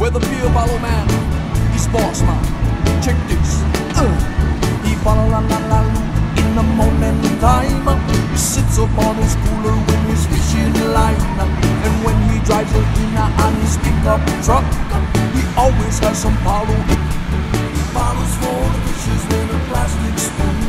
With a beer bottle man, he's boss man. Check this. He bottle la la la in the morning time. He sits up on his cooler with his fishing line. And when he drives it in on his pickup truck, he always has some Palo. Bottles full of fishes with a plastic spoon.